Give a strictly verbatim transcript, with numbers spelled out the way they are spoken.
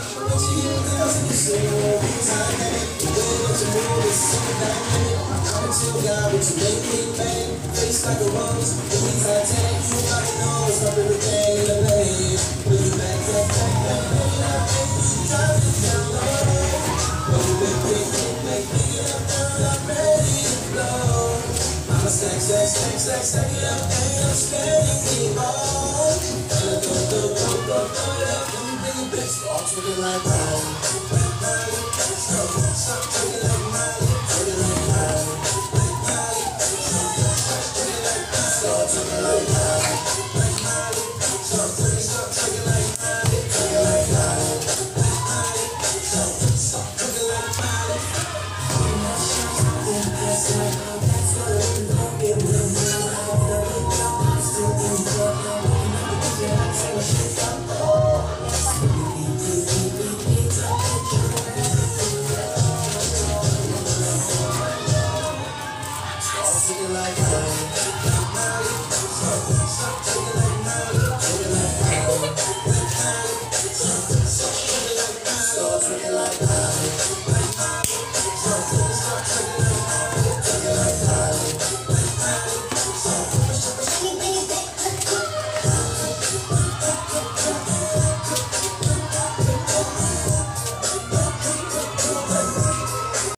Face like a rose, the wings I take, you already know it's up everything in the lane. Bring it back, back, back, back, back, drop it down low. Roll it back, back, back, pick it up, down, I'm ready to blow. I'ma stack, stack, stack, stack, stack it up, and I'm scared to keep on. Go, go, go, go, go, go, let me bring it back, start tweaking like Miley. Stop, stop tweaking like Miley, tweaking like Miley. Stop tweaking like Miley, like Miley. Stop tweaking, stop tweaking like Miley, tweaking like Miley. Miley, stop, stop tweaking like Miley. That's what I'm gonna get with me. I'm still in the club, I'm looking at the picture, I'm saying shit up. Start tweaking like Miley.